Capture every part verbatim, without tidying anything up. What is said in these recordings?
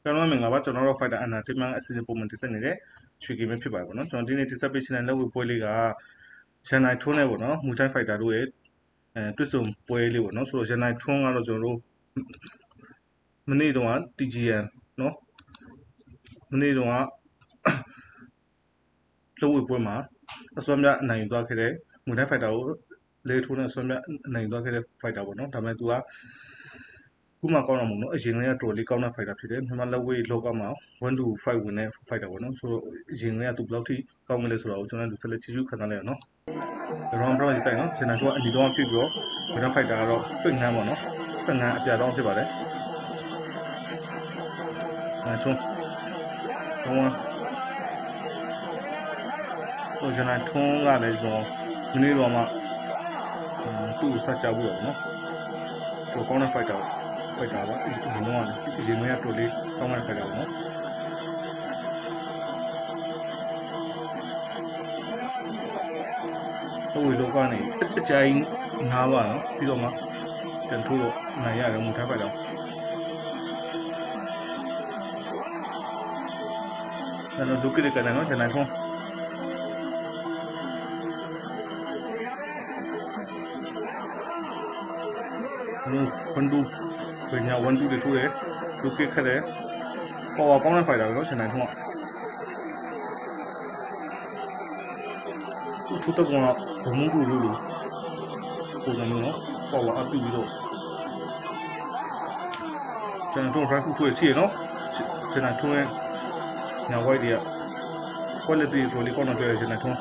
ကျွန်တော်မင်္ဂလာပါကျွန်တော်တို့ fighter အနာတင်မှအစီအစဉ်ပုံမှန်တင်ဆက်နေတဲ့ရွှေကီမဖြစ်ပါတယ်ပေါ့နော်ကျွန်တော်ဒီနေ့တင်ဆက်ပေးချင်တဲ့လက်ဝဲပွဲလေးကရန်နိုင်ထွန်းနဲ့ပေါ့နော်မူတိုင်း fighter တို့ရဲ့အဲတွေ့ဆုံပွဲလေးပေါ့နော်ဆိုတော့ရန်နိုင်ထွန်းကတော့ကျွန်တော်တို့မနေ့တုန်းက T G N နော်မနေ့တုန်းကလက်ဝဲပွဲမှာအစွမ်းမြအနိုင်ယူသွားခဲ့တဲ့မူတိုင်း fighter ကိုလေထိုးနဲ့အစွမ်းမြအနိုင်ယူသွားခဲ့တဲ့ fighter ပေါ့နော်ဒါပေမဲ့သူကခုမှကောင်းတော့မို့နော်အရင်ကတော်လေးကောင်းတဲ့ fighter ဖြစ်တယ်မြန်မာလက်ဝဲလောကမှာone to five ဝင်တဲ့ fighter ပေါ့နော်ဆိုတော့အရင်ကသူဘယ်လောက်ထိကောင်းမလဲဆိုတာကိုကျွန်တော်တို့ဆက်လက်ကြည့်ရှုခံစားလိုက်ရအောင်နော် round ဘက်မှာစိုက်နော်ကျွန်တော်ကအနီတော့ဖြစ်ပြီးတော့မြန်မာ fighter ကတော့ပိတ်နှမ်းပေါ့နော်ပိတ်နှမ်းအပြတောင်းဖြစ်ပါတယ်အဲထုံးထုံးဆိုကျွန်တော်ထုံးကလည်းကျွန်တော်ဒီနေ့တော့မှသူ့ကိုဆက်ကြဘူးတော့နော်သူကောင်းတဲ့ fighter fighter ပါဒီတော့ကဒီရင်ကတော်လေးကောင်းတဲ့ fighter ပေါ့နော်ဟိုလောကနေအကြိုင်ငါးပါနော်ပြီးတော့မှပြန်ထိုးတော့နိုင်ရတယ်မူထားပါတော့ကျွန်တော်ဒုက္ခတွေကလည်းနော်ကျွန်တော်ထုံးလို့ဝန်တူပညာဝန်တူတွေထိုးတယ်ဒုက္ခခက်တယ်ပေါ်ပါကောင်းတဲ့ fighter ပဲနော်ကျွန်တော်ထုံးကသူတို့ကဘုံမှုလို့လို့ပုံစံမျိုးနော်ပေါ်ပါအပ်ပြီးတော့ကျွန်တော်တို့ right foot ထွေးချီနော်ကျွန်တော်ထုံးရဲ့ညာ white တွေက quality တော်လေးကောင်းတော့ကျွန်တော်ထုံး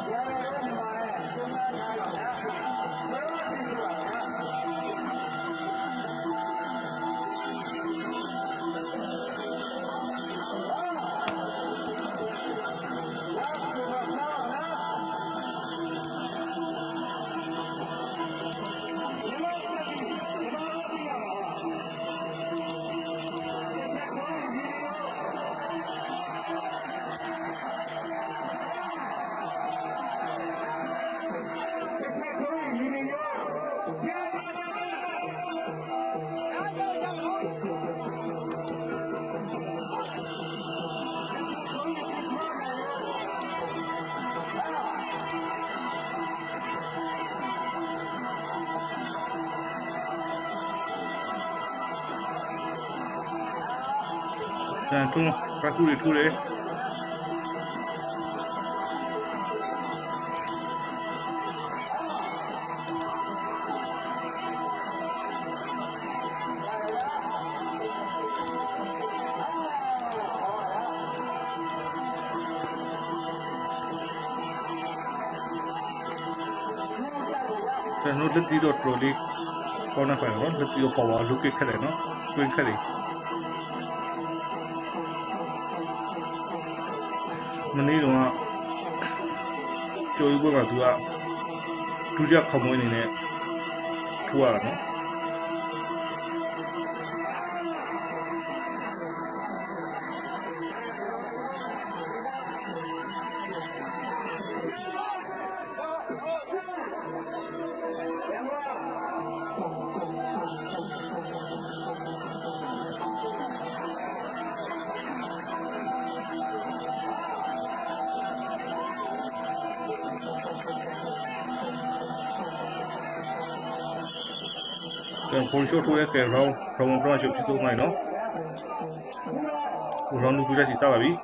ကျွန်တော်ဘက်ကူတွေထိုးတယ်ကျွန်တော်လက်တီတော့တော်လေးကောင်းတဲ့ fighter နော်လက်တီတော့ပေါ်ပါလုတ်ခက်တယ်နော်တွင်းခက်တယ်မနေ့တုန်းကကျော်ယူပွဲမှာသူကဒုတိယခေါင်းမွေးအနေနဲ့ထိုးရတာနော်ကျွန်တော် shot ထိုးရဲကဲ round round တော့ချုပ်ဖြစ်သွားမယ်နော် round ဒုတိယစီစားပါပြီ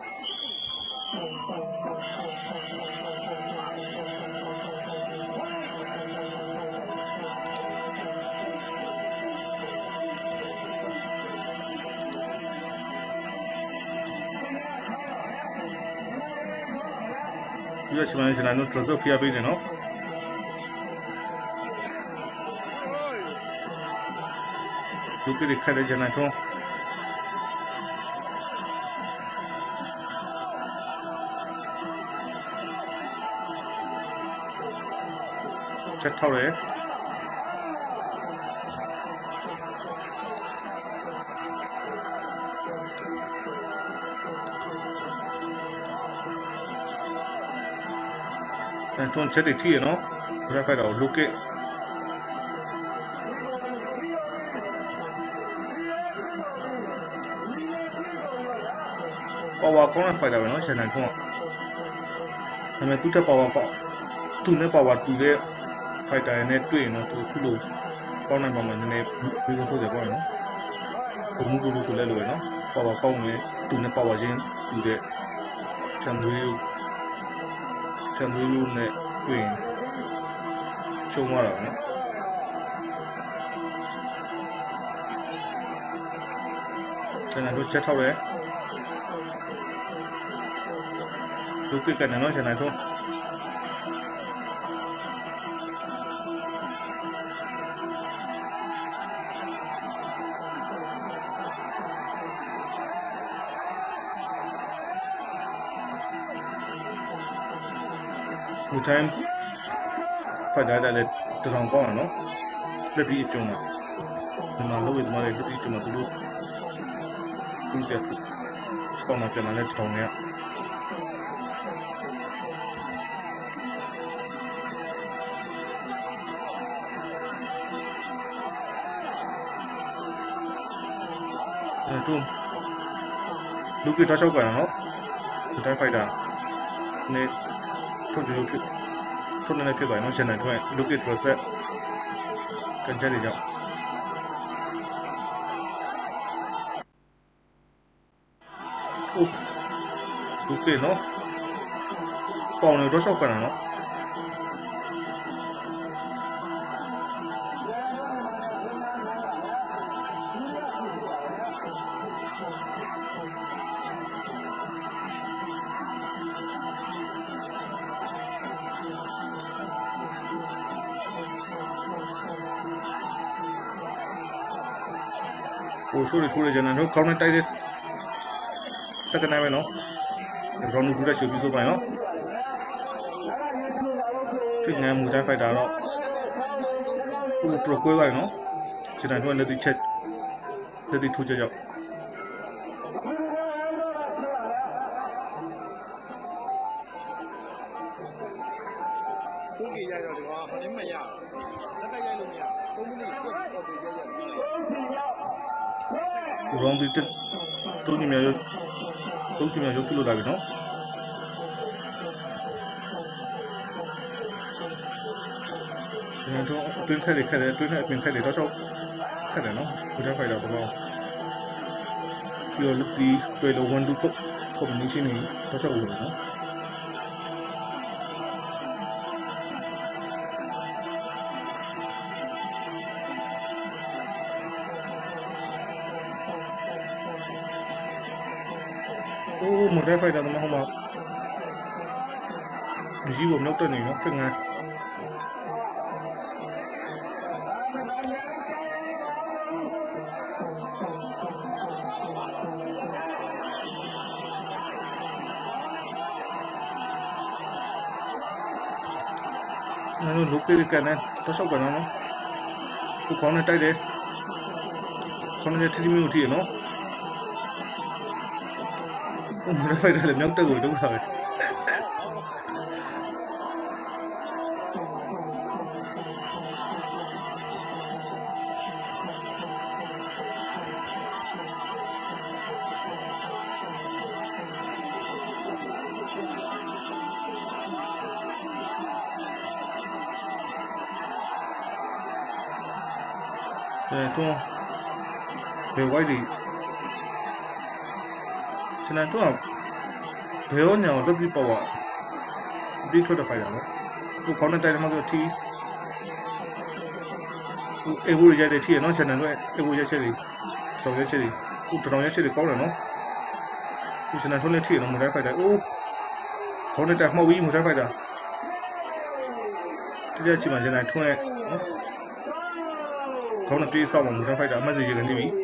ဒီကချိန်မှကျွန်တော်တို့ dress up ဖျက်ပေးတယ်နော်ဒုက္ခတွေခက်တဲ့ကျွန်တော်ထုံးချက်ထောက်တယ်အဲတွန်းချက်တွေထိရနော်ဘယ်ဖိုက်တော့လုတ်က power ကောင်းတဲ့ fighter ပဲเนาะရှန်နန်ထွန်းကဒါပေမဲ့သူ့ထက် power ကောင်းသူနဲ့ power တူတဲ့ fighter နဲ့တွေ့ရင်တော့သူခုလိုကောင်းနိုင်ပါမှနည်းနည်းပြီးဆုံးထုတ်တယ်ပေါ့နော်ဘုံမှုကူဆိုလဲလို့ပဲเนาะ power ကောင်းတယ်သူနဲ့ power ချင်းတူတဲ့ချန်သွေးချန်သွေးလို့နဲ့တွေ့ရင်ရှုံးသွားတာပဲเนาะရှန်နန်တို့ချက်ထောက်တယ်သူကကနေเนาะရှန်နန်တို့ဒီတိုင်း fighter လည်းတထောင်ကောင်းအောင်เนาะလက်ပြီးအကျုံးမှာဒီမှာလို့ဒီမှာလည်းလက်ပြီးအကျုံးမှာသူတို့သူ့ချက်ကောင်းမှပြန်လာတဲ့တထောင်နဲ့အဲတူလူကတောက်ချောက်ကန်เนาะဒီတိုင်း fighter နဲ့ထုတ်ကြလို့ဖြစ်ထုတ်နေဖြစ်ပါเนาะရှန်နန်ထွန်းလူကဒရဆက်ကန်ချက်တွေကြောင့်โอ้လူကเนาะပေါင်နေတော့ရှောက်ကန်တာเนาะโอ้ช่วยช่วยจะนั่นเขาเขาในใต้ดิสักหน่อยไหมเนาะเราหนูดูได้ช่วยพิสูจน์ไปเนาะช่วยงานมือได้ไฟดาวเนาะโอ้ตรวจกล้วยไรเนาะจะนั่นด้วยเลยติดเช็ดเลยติดทุจริตทุกกี่ใหญ่เราดีกว่าคนนี้ไม่ยากจะได้ใหญ่ลงเนี่ยตัวมันนี่ก็ตัวใหญ่ใหญ่ร้องดีจัดตัวนี้มีอะไรตัวที่มีอะไรฟิลล์ได้ไหมเนาะเนี่ยตัวตัวนี้แค่เด็กแค่เด็กตัวนี้เป็นแค่เด็กเราชอบแค่เด็กเนาะคุณได้ไฟดาวของเราเกี่ยวกับดีตัวเราวันดูก็ก็เป็นสิ่งนี้เราชอบอุ่นเนาะโอ้หมดได้ไฟดาวมาเข้ามาดีจีผมนกตัวนี้เนาะเป็นไงนั่นลูกตีกันนะต้องชอบกันเนาะผู้ของในใต้เด็กของในที่มีอยู่ที่เนาะโอ้หมดได้ไฟดาวเลยนกตัวกูต้องเลย对，中北外地，现在中北欧鸟都比包啊，比出的快点了。我可能带他们个 T， 我 A 五人家的 T， 那现在都 A 五人家的，少人家的，我知道人家的高了喏。我现在说那 T 能没得快点，哦，可能带毛衣没得快点，这家基本现在出来。เขาหน้าที่สอบมันจะไฟดาไม่จะยืนที่มี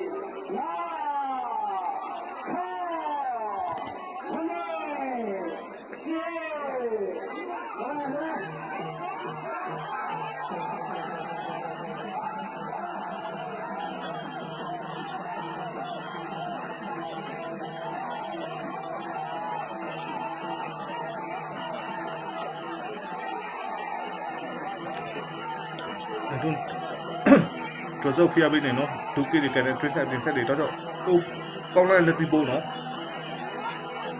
ดุนตัวเจ้าพี่อาบินเนาะทุกที่ดีกันทริคแท็กทริคแท็กดีต่อเจ้าโอ้ก้าวหน้าเลยตีโบเนาะ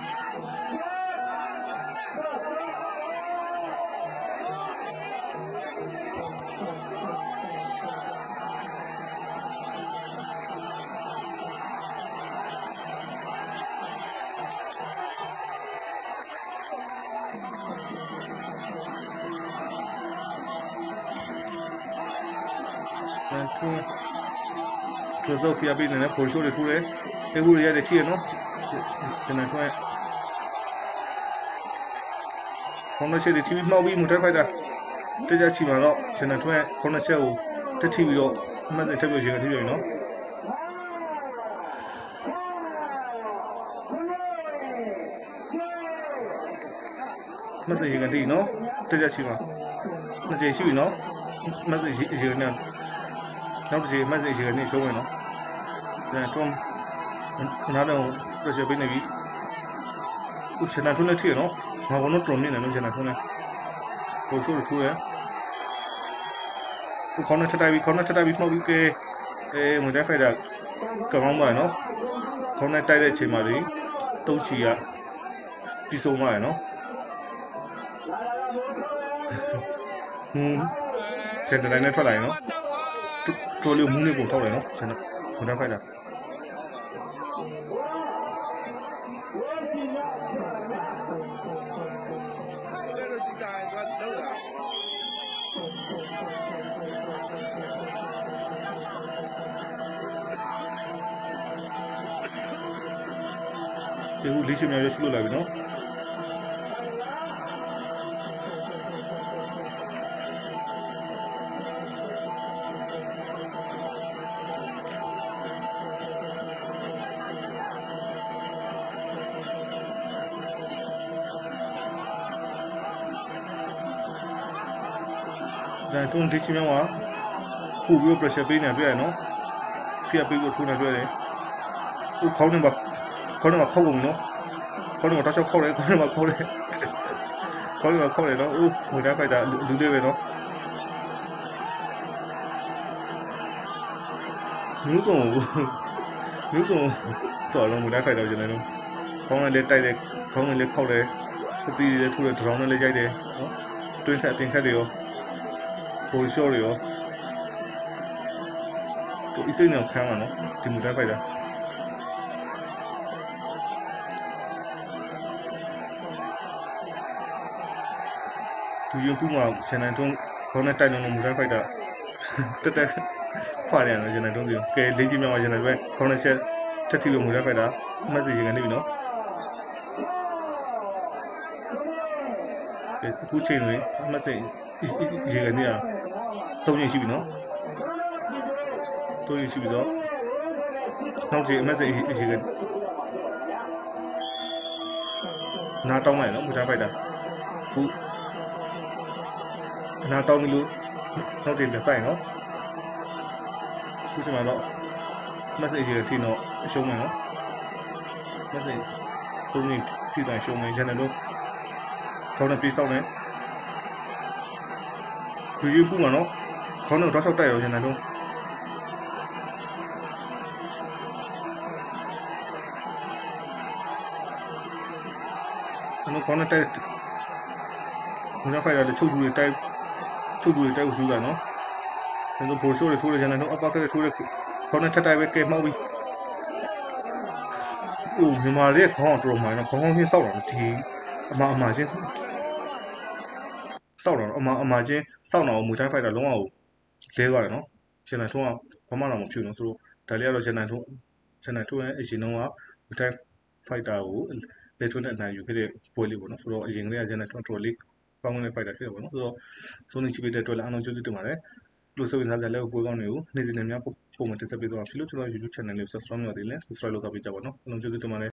ကျွန်တော်တို့ဖိအားပေးနေတဲ့ပေါ်ရှိုးတွေထိုးတယ်အေးဘူးတွေရတယ်ထိရနော်ကျွန်တော်ထွန်းခေါင်းချက်တွေထိပြီးမှောက်ပြီးမူတက်ဖိုက်တာတကြချီမှာတော့ကျွန်တော်ထွန်းခေါင်းချက်ကိုတက်ထိပြီးတော့အမှတ်ထပ်ပြီးရေကထိပြီနော်မစရေကတိနော်တကြချီမှာနှစ်ကြိမ်ရှိပြီနော်မစရေရေနဲ့နောက်တစ်ကြိမ်မစရေရေနဲ့ရှုံးမယ်နော်ကျွန်တော်နားတော့ပြည့်ပေးနေပြီခုကျွန်တော်ထွန်းလက်ထိရနော်ငါကတော့တုံနေတယ်နော်ကျွန်တော်ထွန်းလက်ပို့ဆိုးထိုးရခုခေါင်းနဲ့ထတိုက်ပြီးခေါင်းနဲ့ထတိုက်ပြီးမှောက်ပြီးကဲအဲမွန်တက်ဖိုက်တာကောင်းပါနော်ခေါင်းနဲ့တိုက်တဲ့အချိန်မှာလေတုံးချီကပြီးဆုံးသွားရနော်ဟွန်းစက်တတိုင်းနဲ့ထွက်လာရင်နော်ထရိုလီမူးနေပုံထောက်တယ်နော်ကျွန်တော်မွန်တက်ဖိုက်တာဒီလိုလေးချင်များရရှိလို့လာပြီနော်ဒါတွန်းလေးချင်များကပူပြီး pressure ပေးနေတွေ့ရနော်ဖိအားပေးပြီးထိုးနေတွေ့တယ်ဟိုခေါင်းနဲ့ပါခေါင်းနဲ့ပါခောက်ကုန်နော်ခေါင်းနဲ့ပါတောက်ချောက်ခောက်တယ်ခေါင်းနဲ့ပါခောက်တယ်ခေါင်းနဲ့ပါခောက်တယ်နော်အိုးမွေးဖိုက်တာလူလေးပဲနော်မျိုးစုံမျိုးစုံစော်လုံးမွေးဖိုက်တော့ကျွန်တော်တို့ခေါင်းနဲ့လည်းတိုက်တယ်ခေါင်းနဲ့လည်းခောက်တယ်အပီးလည်းထိုးတယ်ဒရောင်းနဲ့လည်းရိုက်တယ်နော်တွင်းခတ်တင်ခတ်တွေရောပိုရှော့တွေရောသူအစိမ့်နဲ့ခံမှာနော်ဒီမူတိုင်းဖိုက်တာသူရုပ်ပူမှာဆန်နန်တွန်းခေါင်းနဲ့တိုက်လုံးမူတိုင်းဖိုက်တာတက်တက်ခွာရတယ်နော်ကျွန်တော်တို့ကဲလေးကြီးမြောက်မှာကျွန်တော်ပဲခေါင်းနဲ့ချက်တက်တီလို့မူတိုင်းဖိုက်တာအမှတ်စီရင်ကနေပြီနော်ကဲအခုချိန်တွေအမှတ်စီရေကနေရသုံးရင်ရှိပြီနော်သုံးရင်ရှိပြီတော့နောက်ချိန်အမှတ်စီရေကနားတောင်းလိုက်နော်မူတိုင်းဖိုက်တာခုနားတောင်းပြီလို့နောက်ချိန်ပြန်ဆိုင်နော်ခုချိန်မှာတော့မက်ဆေ့ချ်တွေထိတော့အရှုံးမယ်နော်မက်ဆေ့ချ်သုံးရင်ထိတိုင်းရှုံးမယ် channel တို့ခေါင်းနဲ့ပြေးဆောက်နေယူယူပူမှာနော်ခေါင်းနဲ့တော့ဆောက်တိုက်ရော channel တို့နော်ခေါင်းနဲ့တိုက်ဘုရားဖိုင်ရတဲ့ချုပ်သူတွေတိုက်ချုပ်သူတွေတိုက်ဖို့ယူတာနော်ဒါဆိုပိုရှိုးတွေထိုးတယ် channel တို့အပေါက်ကလေးထိုးတယ်ခေါင်းနဲ့ထက်တိုက်ပဲကဲမှောက်ပြီအိုးမြန်မာရဲ့ခေါင်းတော်မှန်တော့ခေါင်းခေါင်းချင်းစောက်တာဒီအမအမချင်းစောက်တာအမအမချင်းစောက်တော့မူတိုင်းဖိုက်တာလုံးဝလဲသွားတယ်နော် channel ထုံးကဘာမှတော့မဖြစ်ဘူးဆိုတော့ဒါလေးကတော့ channel ထုံး channel ထုံးရဲ့အရင်တော့ကမူတိုင်းဖိုက်တာကိုလေထုံးနဲ့အနိုင်ယူခဲ့တဲ့ပွဲလေးပေါ့နော်ဆိုတော့အရင်ကလေးက channel ထုံးတော်လေးကောင်းတဲ့ fighter ဖြစ်တယ်ပေါ့နော်ဆိုတော့စိုးနေချိပေးတဲ့အတွက်လည်းအားလုံးကျေးဇူးတင်ပါတယ်လို့ဆိုရင်လည်းလည်းပွဲကောင်းတွေကိုနေ့စဉ်နဲ့များပုံမှန်တက်ဆက်ပေးသွားပါဖြစ်လို့ကျွန်တော် YouTube channel လေးကို subscribe လုပ်နေတယ် subscribe လုပ်ထားပေးကြပါနော်အားလုံးကျေးဇူးတင်ပါတယ်